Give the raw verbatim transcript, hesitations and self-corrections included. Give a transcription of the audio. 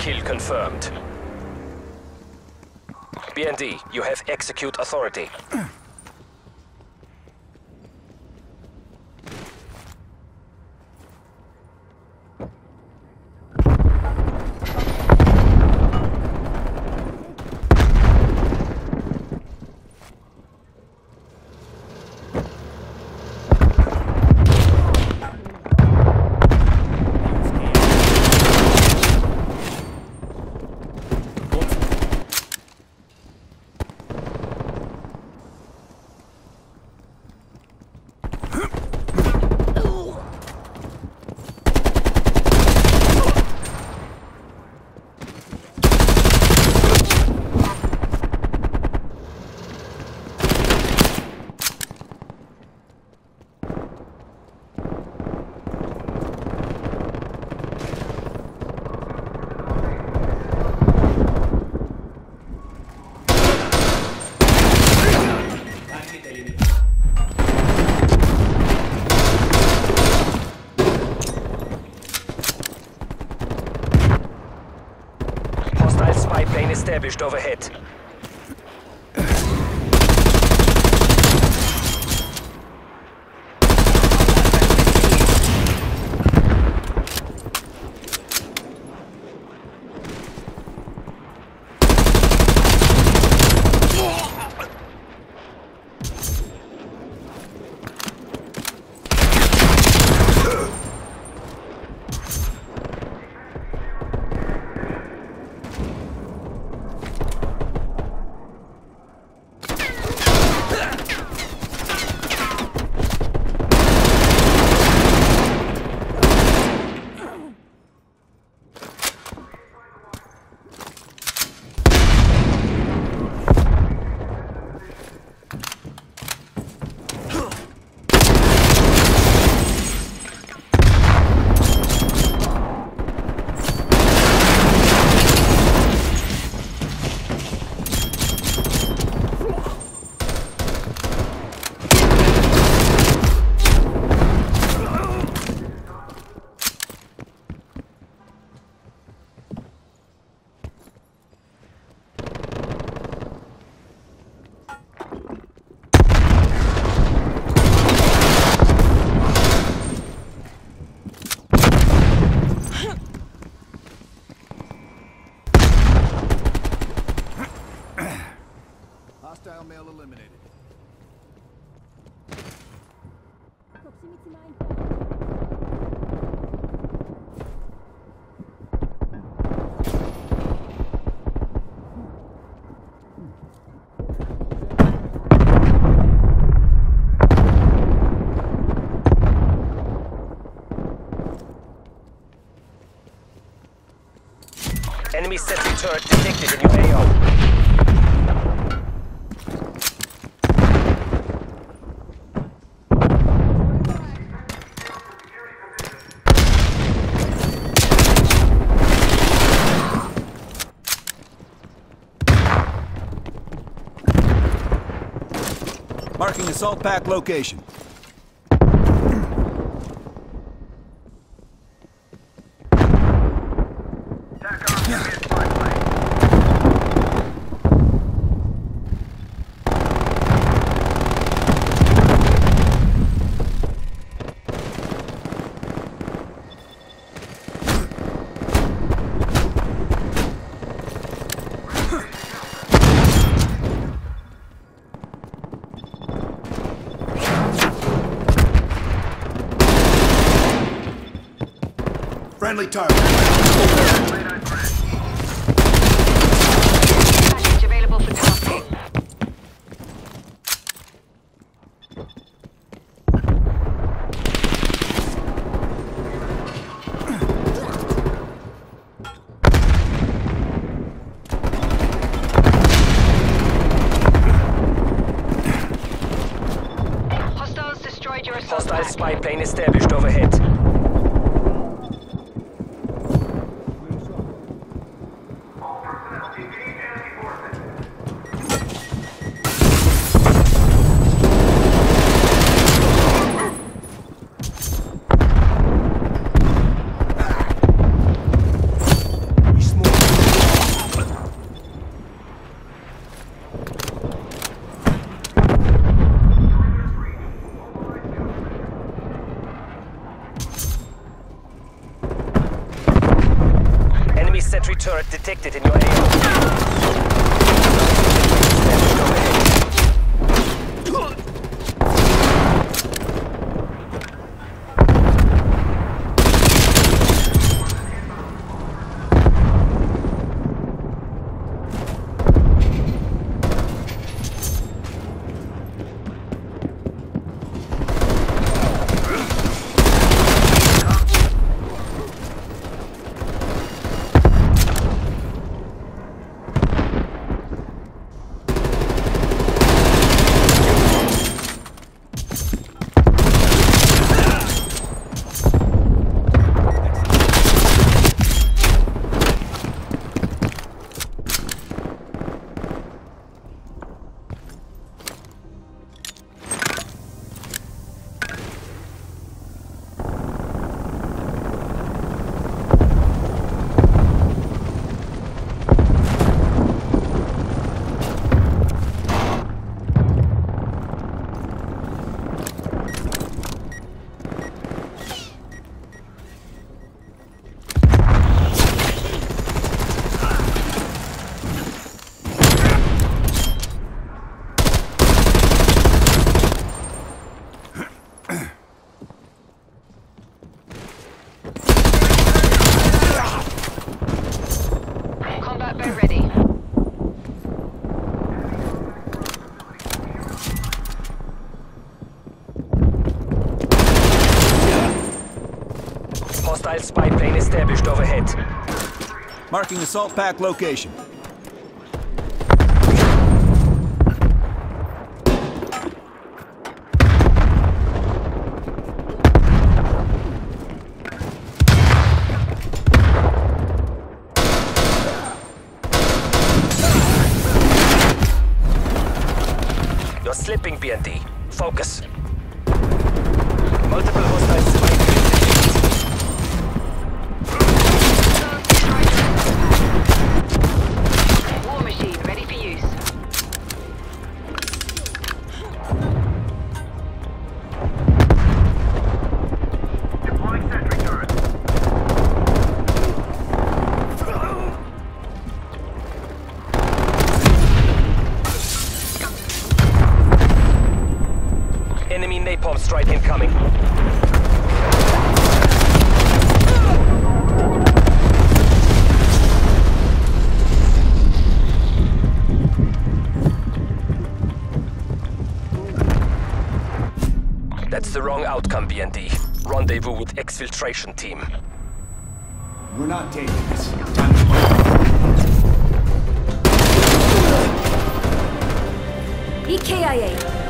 Kill confirmed. B N D, you have execute authority. Established overhead. Hostile male eliminated. Enemy sentry turret detected in your A O. Marking assault pack location. Friendly target. Package available for tasking. Hostiles destroyed your assault Hostile pack. spy plane established overhead. We smoke. sentry turret detected in your A O. Combat boat ready. Hostile spy plane established overhead. Marking assault pack location. You're slipping, B N D. Focus. Multiple hostile spy planes. War machine ready for use. Deploying sentry turret. Enemy napalm strike incoming. That's the wrong outcome, B N D. Rendezvous with exfiltration team. We're not taking this. Time to E K I A.